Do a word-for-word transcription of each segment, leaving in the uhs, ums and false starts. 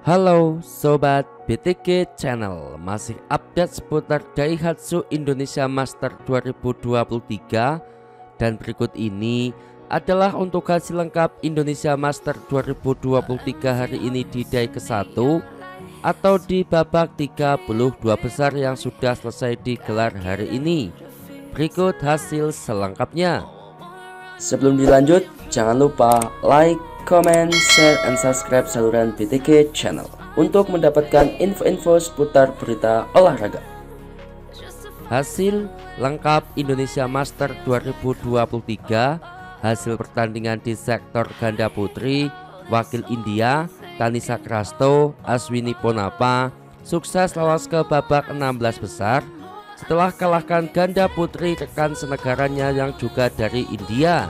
Halo Sobat B T K Channel, masih update seputar Daihatsu Indonesia Master dua ribu dua puluh tiga. Dan berikut ini adalah untuk hasil lengkap Indonesia Master dua ribu dua puluh tiga hari ini di Dai ke satu atau di babak tiga puluh dua besar yang sudah selesai digelar hari ini. Berikut hasil selengkapnya. Sebelum dilanjut, jangan lupa like, comment, share, and subscribe saluran B T K Channel untuk mendapatkan info-info seputar berita olahraga. Hasil lengkap Indonesia Master dua ribu dua puluh tiga. Hasil pertandingan di sektor ganda putri, wakil India Tanisha Krasto Aswini Ponapa sukses lolos ke babak enam belas besar setelah kalahkan ganda putri rekan senegaranya yang juga dari India.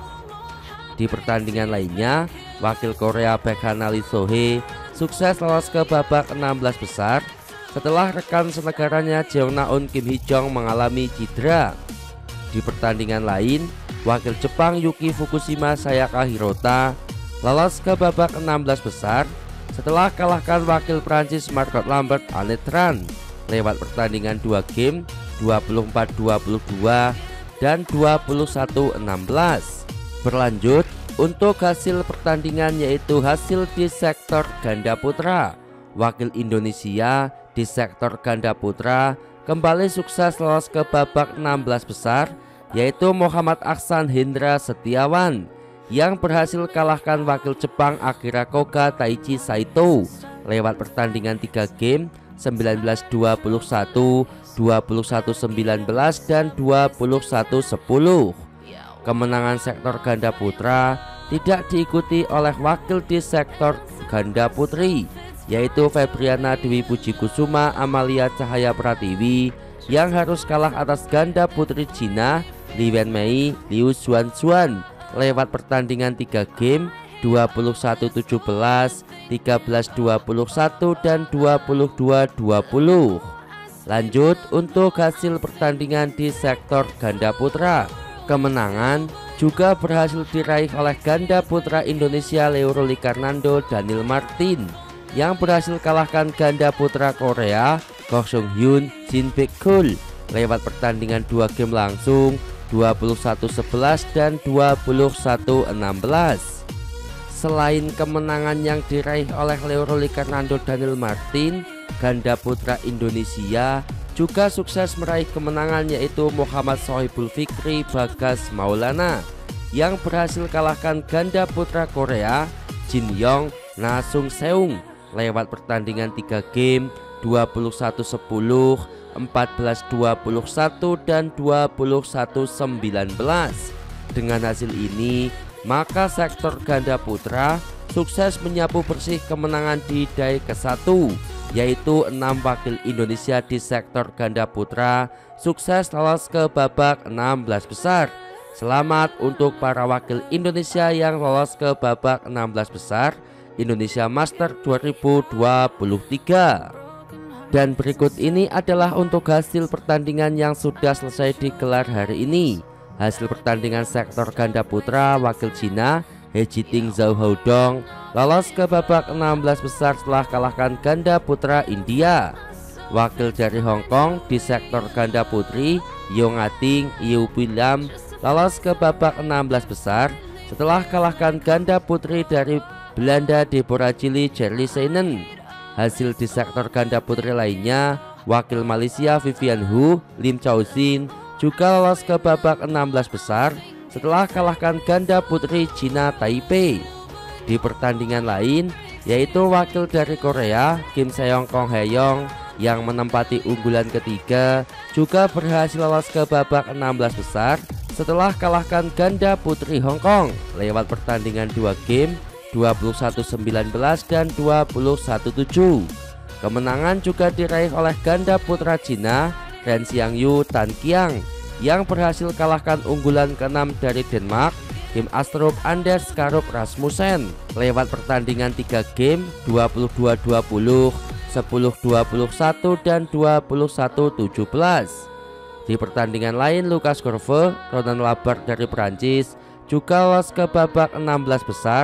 Di pertandingan lainnya, wakil Korea Baekhyun Lee Sohee sukses lolos ke babak enam belas besar setelah rekan senegaranya Jeongnaeun Kim Hee-jong mengalami cedera. Di pertandingan lain, wakil Jepang Yuki Fukushima Sayaka Hirota lolos ke babak enam belas besar setelah kalahkan wakil Prancis Margot Lambert Anetran lewat pertandingan dua game dua puluh empat dua puluh dua dan dua puluh satu enam belas. Berlanjut untuk hasil pertandingan, yaitu hasil di sektor ganda putra. Wakil Indonesia di sektor ganda putra kembali sukses lolos ke babak enam belas besar, yaitu Muhammad Aksan Hendra Setiawan yang berhasil kalahkan wakil Jepang Akira Koga Taichi Saito lewat pertandingan tiga game sembilan belas dua puluh satu, dua puluh satu sembilan belas dan dua puluh satu sepuluh. Kemenangan sektor ganda putra tidak diikuti oleh wakil di sektor ganda putri, yaitu Febriana Dewi Puji Kusuma Amalia Cahaya Pratiwi yang harus kalah atas ganda putri Cina Li Wenmei Liu Xuanxuan lewat pertandingan tiga game dua puluh satu tujuh belas, tiga belas dua puluh satu dan dua puluh dua dua puluh. Lanjut untuk hasil pertandingan di sektor ganda putra. Kemenangan juga berhasil diraih oleh ganda putra Indonesia Leo Roli Karnando Daniel Martin yang berhasil kalahkan ganda putra Korea Ko Sung Hyun Jin Baek-gul lewat pertandingan dua game langsung dua puluh satu sebelas dan dua puluh satu enam belas. Selain kemenangan yang diraih oleh Leo Roli Karnando Daniel Martin, ganda putra Indonesia juga sukses meraih kemenangan, yaitu Muhammad Sohibul Fikri Bagas Maulana yang berhasil kalahkan ganda putra Korea Jin Yong Na Sung Seung lewat pertandingan tiga game dua puluh satu sepuluh, empat belas dua puluh satu dan dua puluh satu sembilan belas. Dengan hasil ini, maka sektor ganda putra sukses menyapu bersih kemenangan di Dai ke satu, yaitu enam wakil Indonesia di sektor ganda putra sukses lolos ke babak enam belas besar. Selamat untuk para wakil Indonesia yang lolos ke babak enam belas besar Indonesia Master dua ribu dua puluh tiga. Dan berikut ini adalah untuk hasil pertandingan yang sudah selesai digelar hari ini. Hasil pertandingan sektor ganda putra, wakil Cina He Jiting Zhao Haodong lolos ke babak enam belas besar setelah kalahkan ganda putra India. Wakil dari Hong Kong di sektor ganda putri Yong Ating Yu Lam lolos ke babak enam belas besar setelah kalahkan ganda putri dari Belanda Deborah Cili Jerly Seinen. Hasil di sektor ganda putri lainnya, wakil Malaysia Vivian Hu Lim Chao Xin juga lolos ke babak enam belas besar setelah kalahkan ganda putri Cina Taipei. Di pertandingan lain, yaitu wakil dari Korea Kim Seong Kong Heyong yang menempati unggulan ketiga juga berhasil lolos ke babak enam belas besar setelah kalahkan ganda putri Hong Kong lewat pertandingan dua game dua puluh satu sembilan belas dan dua puluh satu tujuh. Kemenangan juga diraih oleh ganda putra Cina Ren Xiangyu Tan Qiang yang berhasil kalahkan unggulan keenam dari Denmark Kim Astrup Anders Karup Rasmussen lewat pertandingan tiga game dua puluh dua dua puluh, sepuluh dua puluh satu dan dua puluh satu tujuh belas. Di pertandingan lain, Lucas Corve Ronan Labart dari Prancis juga lolos ke babak enam belas besar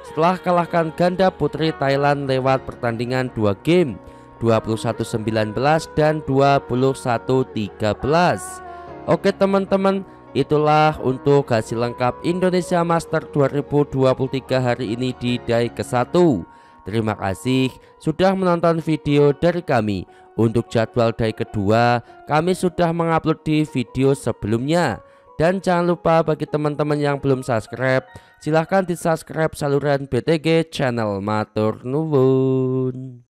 setelah kalahkan ganda putri Thailand lewat pertandingan dua game, dua puluh satu sembilan belas dan dua puluh satu tiga belas. Oke teman-teman, itulah untuk hasil lengkap Indonesia Master dua ribu dua puluh tiga hari ini di day ke satu. Terima kasih sudah menonton video dari kami. Untuk jadwal day kedua, kami sudah mengupload di video sebelumnya. Dan jangan lupa bagi teman-teman yang belum subscribe, silahkan di subscribe saluran B T G channel. Matur nuwun.